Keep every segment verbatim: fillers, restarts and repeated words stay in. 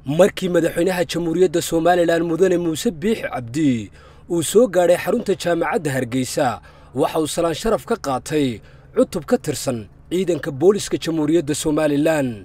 markii madaxweynaha jamhuuriyadda Soomaaliland mudane Muuse Biixi Cabdi uu soo gaaray xarunta jaamacadda Hargeysa waxa uu salaan sharaf ka qaatay cutub ka tirsan ciidanka booliska jamhuuriyadda Soomaaliland.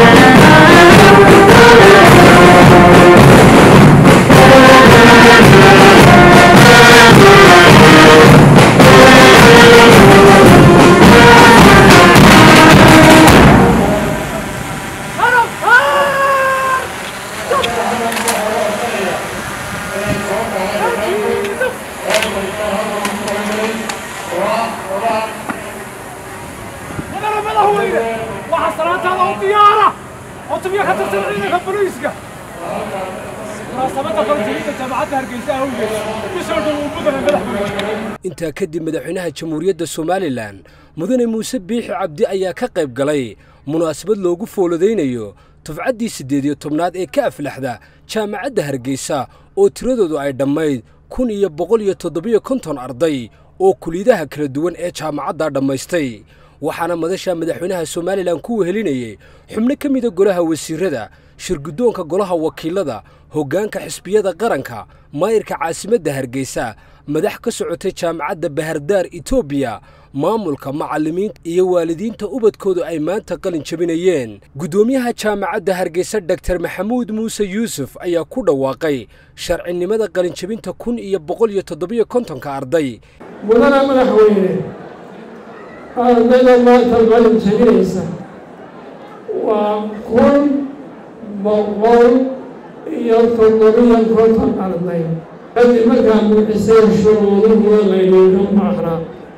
inta kadib madaxweynaha jamhuuriyadda Soomaaliland mudane Muuse Biixi Cabdi ayaa ka qayb galay munaasabad loogu fooladeynayo tufcadii sideed iyo tobnaad ee ka aflaxda jaamacadda Hargeysa oo tiradoodu ay dhammayd kun iyo boqol iyo toddoba iyo konton arday oo kuliidaha kala duwan ee jaamacadda dhammaystay waxaana madasha madaxweynaha Soomaaliland ku wehelinayay xubno ka mid ah golaha wasiirada shirgudoonka golaha wakiilada hoggaanka xisbiyada qaranka maayirka caasimadda Hargeysa madax ka socotay jaamacadda Bahardar Ethiopia maamulka macallimiinta iyo waalidiinta ubadkoodu ay maanta qalin jabinayeen gudoomiyaha jaamacadda Hargeysa Doctor Maxamuud Muuse Yuusuf ayaa ku dhawaaqay sharcinimada qalin jabinta kun iyo boqol iyo toddoba iyo konton ka arday mudana madaxweyne ardayda maanta qalin jabinaysa waa kun boqol iyo toddoba iyo konton arday kadib markaa buuxisay shuruuduhu layidhi maaxna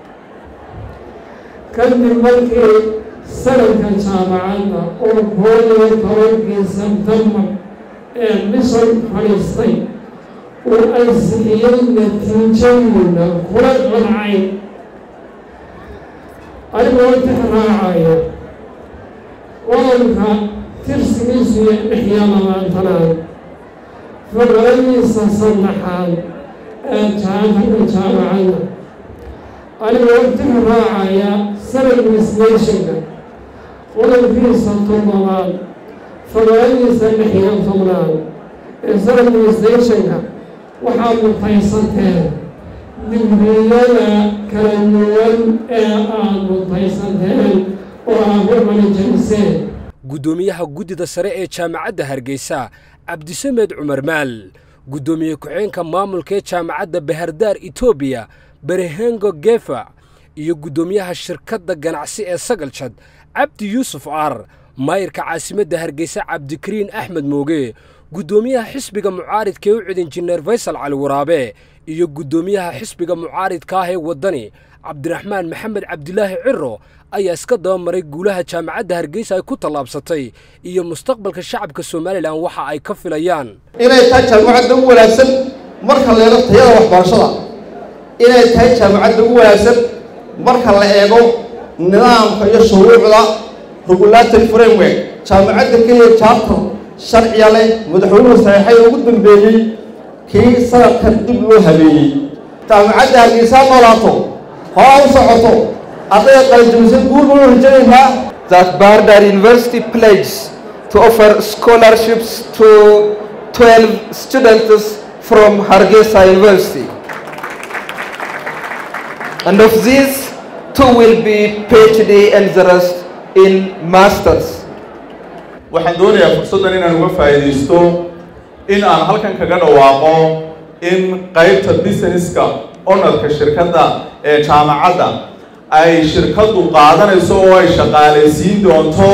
kadib markii sanadka jaamacadda oo koob iyo tobankii sebtembar ee bishan fadhiistay oo ay siiyey natiijadooda kula qancay anigoo tixraacaya qodobka tirsigiisu iyo lix iyo labaatanaad faqradiisa saddexaad ee jaamacadda jaamacadda anigoo tixraacaya sanad wisleyshanka qodobkiisa toddobaad faqradiisa lix iyo tobnaad ee sanad wisleyshanka waxaad mutaysanteen digriyada kala duwan ee aad mutaysanteen oo aad ku qalinjabiseen gudoomiyaha guddida sare ee jaamacadda Hargeysa Cabdisamed Cumar Maal gudoomiye ku-xigeenka maamulka ee jaamacadda Bahardar Ethiopia Berehengo Gefa iyo gudoomiyaha shirkadda ganacsi ee Sagalshad Cabdi Yuusuf Ar maayirka caasimadda Hargeysa Cabdikariin Axmed Mooge gudoomiyaha xisbiga mucaaridka ee u cidin Injineer Faysal Cali Waraabe iyo gudoomiyaha xisbiga mucaaridka ah ee wadani Cabdiraxmaan Maxamed Cabdilaahi Cirro ayaa iska daba maray guulaha jaamacadda Hargeysa ay ku talaabsatay iyo mustaqbalka shacabka Soomaaliland waxa ay ka filayaan inay tahay jaamacadda ugu wanaagsan marka la eego tayada waxbarashada inay tahay jaamacadda ugu wanaagsan marka la eego nidaamka iyo shuruucda regulatory framework jaamacadda kaliya charter sharciya leh madaxweynuhu saxiixay ugu dambeeyay kii sanadkan dib loo habeeyey jaamacadda Hargeysa noolaato ha u socoto that Bahardar University pledges to offer scholarships to twelve students from Hargeysa University. And of these, two will be PhD and the rest in Masters. waxaan doonayaa fursaddan inaan uga faa'iidaysto in aan halkan kaga dhawaaqo in qaybta businesska honorka shirkadda ee jaamacadda ay shirkadu qaadanayso oo ay shaqaalaysiin doonto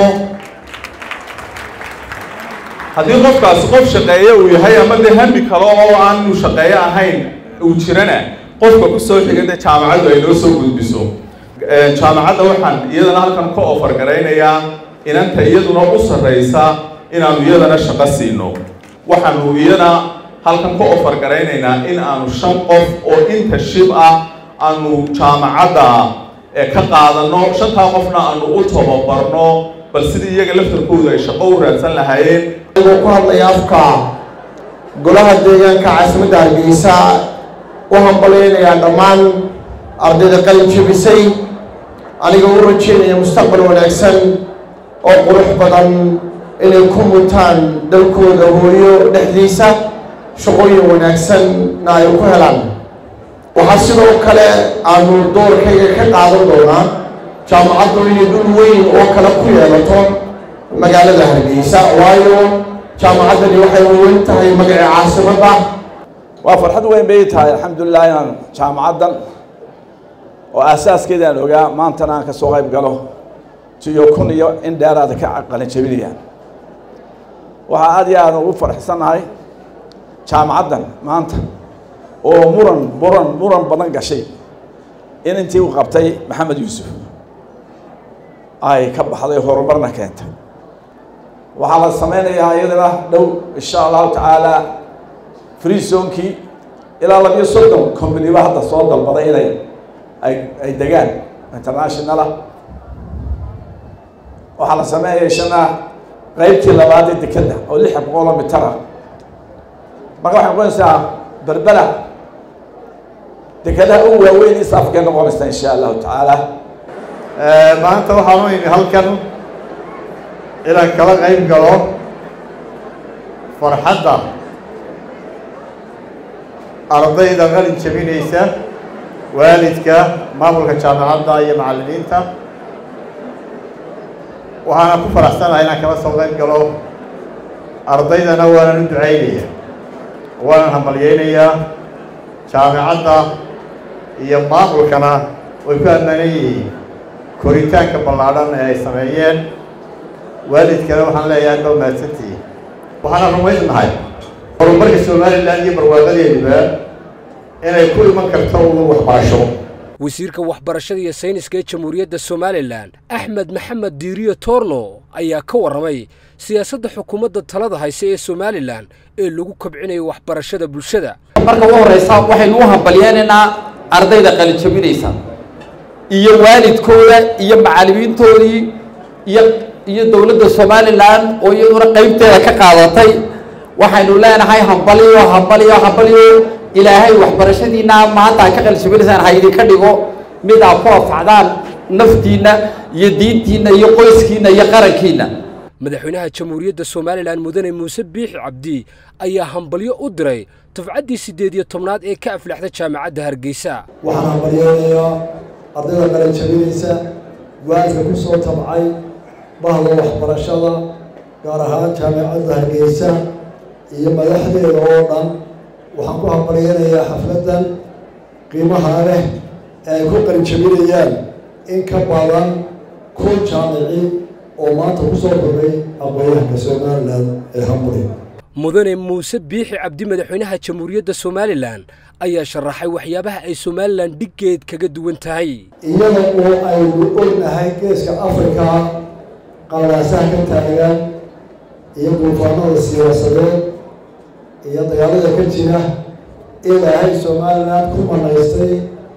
haddii qofkaasi qof shaqeeya uu yahay ama dee hami kale oo aan uu shaqeeyo ahayn uu jirana qofka ku soo xigada jaamacaddu ay noo soo gudbiso jaamacadda waxaan iyadana halkan ka ofar garaynayaa inanta iyaduna u sarreysa inaanu iyadana shaqo siino waxaanu iyana halkan ka ofar garaynaynaa in aanu shan qof oo internship ah aanu jaamacadda ee ka qaadano shantaa qofna aanu u tababarno bal sidii iyaga laftarkooda ay shaqo u raadsan lahaayeen ayuu ku hadlaya afka golaha deegaanka caasimadda Hargeysa waxaan baleynayaa dhammaan ardayda qalin jabisay aniga u rajeynaya mustaqbal wanaagsan oo qurux badan inay ku mutaan dalkooda hooyo dhexdiisa shaqooyin wanaagsanna ay ku helaan. waxaa sidoo kale aanu doorkayga ka qaadan doonaa jaamacaddu inay dhul weyn oo kale ku yeelato magaalada Hargeysa, waayo jaamacaddani waxay weyn tahay magaca caasimadda. waa farxad weyn bay tahay alxamdulilah inaan jaamacaddan oo asaaskeeda aan ogaa maantana aan ka soo qayb galo tiyo kun iyo in dheeraada ka qalin jabinayaan. waxaa aad iyo aad ugu faraxsanahay jaamacaddan maanta oo muran muran muran badan gashay in intii uu qabtay maxamed yuusuf ay ka baxday horumarna keentay. waxaa la sameynayaa iyadana dhow insha allahu tacaala free zonekii ilaa labiyo soddon companyba hadda soo dalbaday inay ay ay degaan internationala. waxaa la sameeyay shana qaybtii labaad ee dekeda oo lix boqol oo mitir ah. marka waxaan noqonaysaa berbera dekedaha ugu waaweyn East Africa noqonaysa insha allahu tacaala. maanta waxaan u imi halkan inaan kala qayb galo farxadda ardayda qalin jabinaysa, waalidka, maamulka jaamacadda iyo macallimiinta. waxaana ku faraxsanahay inaan kala soo qayb galo ardaydana waanan u ducaynaya, waanan hambalyaynayaa. jaamacadda iyo maamulkana way ku ammaanan yihiin koritaanka ballaadhan ee ay sameeyeen. waalidkana waxaan leeyahay dhow mahadsantihiin. waxaana rumaysnahay horumarka Somaliland iyo barwaaqadeeduba inay ku iman karto uun waxbarasho. wasiirka waxbarashada iyo sayniska ee Jamhuuriyadda Somaliland Axmed Maxamed Diiriyo Toorno ayaa ka warramay siyaasadda xukuumadda talada haysa ee Somaliland ee lagu kobcinayo waxbarashada bulshada. marka ugu horeysa waxaynu u hambalyeynaa ardayda qalin jabinaysa iyo waalidkooda iyo macallimiintoodii iyo iyo dawladda Somaliland oo iyaduna qaybteeda ka qaadatay. waxaynu leenahay hambaliyo hambaliyo hambaliyo ilaahay waxbarashadiina maanta ka qalin jabinaysaan ha idin ka dhigo mid aad ku anfacdaan naftiina iyo diintiina iyo qoyskiina iyo qarankiina. madaxweynaha Jamhuuriyadda Somaliland Mudane Muuse Biixi Cabdi ayaa hambalyo u diray dufcaddii sideed iyo tobnaad ee ka aflaxda jaamacadda Hargeysa. waxaan hambalyeynayaa ardayda qalin jabinaysa, waalidka ku soo tabcay bahda waxbarashada gaar ahaan jaamacadda Hargeysa iyo madaxdeeda oo dhan. waxaan ku hambalyeynayaa xafladdan qiimaha leh ee ay ku qalin jabinayaan in ka badan kun jaamici oo maanta ku soo kordhay aqoonyahanka Somaliland ee Hamburi. mudane Muuse Biixi Cabdi madaxweynaha Jamhuuriyadda Somaliland ayaa sharaxay waxyaabaha ay Somaliland dhigeed kaga duwan tahay. iyada oo aynu ognahay geeska Afrika qalaasaha ka taagan iyo duufaanada siyaasadeed iyo dagaalada ka jira, ilaahay Somaliland ku manaystay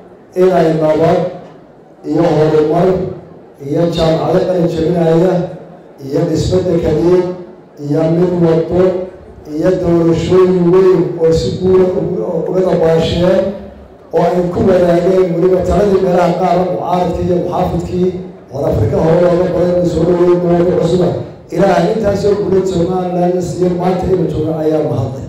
inay nabad iyo horumar iyo jaamacado qalin jabinaya iyo dhismada kaliya iyo mid wado iyo doorashooyin weyn oo si guura uga dabaasheen oo ay ku wadaageen weliba taladii meelaha qaar mucaaradkii iyo muxaafidkii oo Afrika hore looga badan soo dhaweyn doona cusub. ilaahay intaasoo guulad Somaliland siiyo maanta inuu joogo ayaa mahadnaq.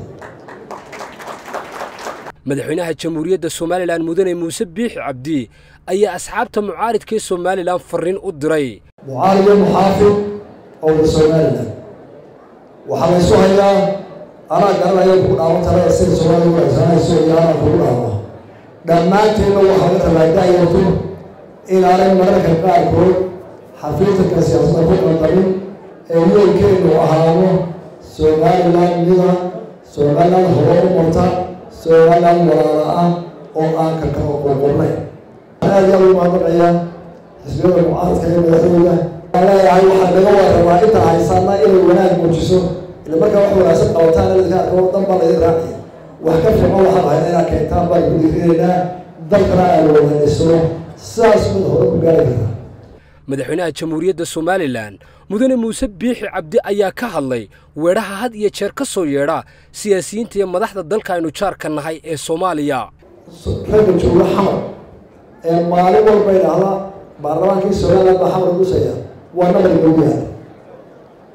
madaxweynaha Jamhuuriyadda Somaliland Mudane Muuse Biixi Cabdi ayaa asxaabta mucaaradka ee Somaliland fariin u diray. mucaarid iyo muxaafid oo Somaliland waxaa la soo hayaa anaa garanaya ku dhaawan talada sida Soomaaliya ku haysanayso iyo anaa ku dhaawan. dhammaanteedna waxaa la talaagayaa in aanay mararka qaarkood xafiiska siyaasadda ku qaldamin ee weelkeenu ahaado Somaliland mida Somaliland hore u marta Somaliland walaala ah oo aan ka kala qoqornay. aad iyo aad u mahadnaqayaa xisbiyada mucaaradka ee madaxweynaha. leeyahay waxaa laga warrabaa inta haysanna inay wanaag muujiso ila markaa wax wanaagsan qabataan dadka arkoo dhan baa laydin raaciya. wax ka fiican waxaan ahayd inaad keentaan baan ku dhiirinaynaa dalkana aan wada dhisno sidaas mid hore ku gaari kartaa. madaxweynaha Jamhuuriyadda Somaliland Mudane Muuse Biixi Cabdi ayaa ka hadlay weeraha had iyo jeer ka soo yeedha siyaasiyiinta iyo madaxda dalka aynu jaarka nahay ee Soomaaliya. ragga jooga xamar ee maalin walba idhaahda baarlamaankii Somaliland baa xamar u dhisaya waa nabar lagu yahay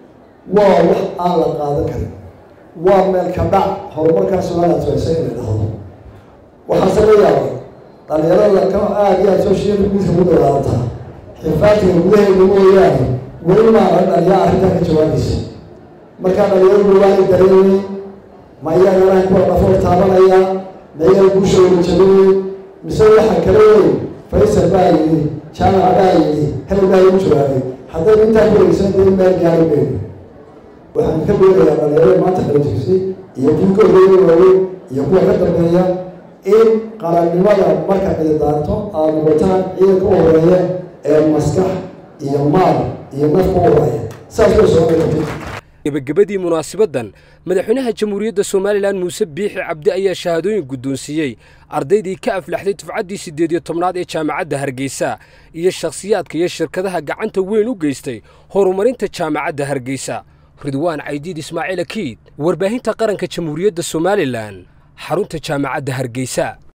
waa wax aan la qaadan karin waa meel ka dhac horumarkaa Soomaaliya toosan inay dhahdo waxaase la yaabay dhalinyarada ka aad iyo aad social media ugu dagaalanta xifaadka gudaheeda mooyaane weli maaha dhalinyaro arrintaa ka jawaabaysa markaa dhalinyaradu waa ay dareemay ma iyagana kuwa dhafoor taabanaya ma iyaga guushooda jabinay mise waxa kale wey Faysal baa yidhi jaamac baa yidhi hebel baa igu jawaabay haddaynu intaa ku dhegeysan dee meel gaari mayno waxaan ka beerayaa dhalinyarada maanta kala jirsay iyo kuwa ka horeeya waaweyn iyo kuwa ka dambeeya in qarannimada marka ay daarto aad noqotaan ciidanka u horeeya ee maskax iyo maal iyo naf u horeeya saas way soo noqotay gabagabadii munaasabaddan madaxweynaha jamhuuriyadda Soomaaliland Muuse Biixi Cabdi ayaa shahaadooyin guddoonsiiyey ardaydii ka aflaxday dufcaddii siddeed iyo tobnaad ee jaamacadda Hargeysa iyo shakhsiyaadka iyo shirkadaha gacanta weyn u geystay horumarinta jaamacadda Hargeysa. Ridwaan Caydiid Ismaaciil Akiid, warbaahinta qaranka jamhuuriyadda Soomaaliland, xarunta jaamacadda Hargeysa.